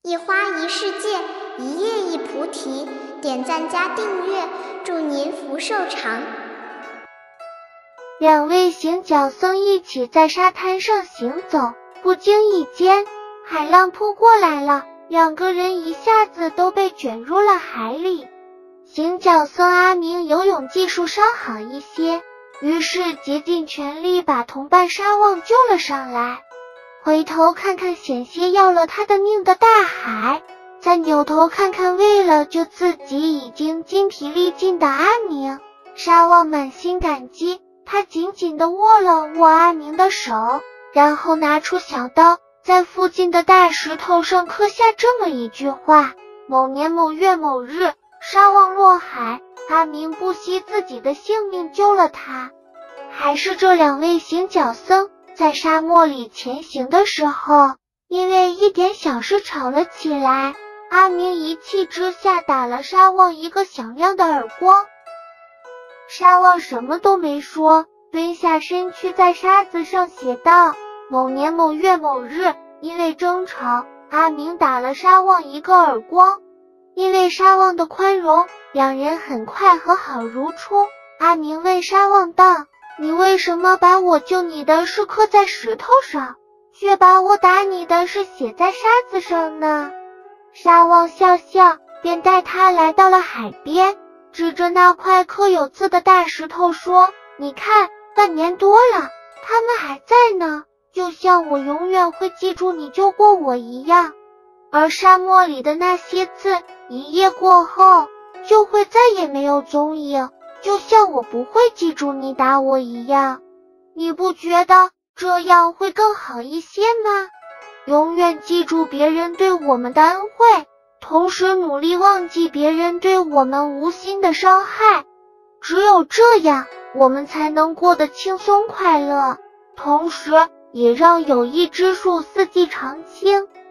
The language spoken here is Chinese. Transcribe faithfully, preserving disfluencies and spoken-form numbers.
一花一世界，一叶一菩提。点赞加订阅，祝您福寿长。 两位行脚僧一起在沙滩上行走，不经意间，海浪扑过来了，两个人一下子都被卷入了海里。行脚僧阿明游泳技术稍好一些，于是竭尽全力把同伴沙旺救了上来。回头看看险些要了他的命的大海，再扭头看看为了救自己已经筋疲力尽的阿明，沙旺满心感激，他紧紧地握了握阿明的手，然后拿出小刀，在附近的大石头上刻下这么一句话：某年某月某日，沙旺落海，阿明不惜自己的性命救了他。还是这两位行脚僧在沙漠里前行的时候，因为一点小事吵了起来，阿明一气之下打了沙旺一个响亮的耳光。沙旺什么都没说，蹲下身躯在沙子上写道：某年某月某日，因为争吵，阿明打了沙旺一个耳光。因为沙旺的宽容，两人很快和好如初。阿明问沙旺道：你为什么把我救你的事刻在石头上，却把我打你的事写在沙子上呢？沙旺笑笑，便带他来到了海边，指着那块刻有字的大石头说：你看，半年多了，它们还在呢，就像我永远会记住你救过我一样。而沙漠里的那些字，一夜过后，就会再也没有踪影，就像我不会记住你打我一样。你不觉得这样会更好一些吗？永远记住别人对我们的恩惠，同时努力忘记别人对我们无心的伤害。只有这样，我们才能过得轻松快乐，同时也让友谊之树四季常青。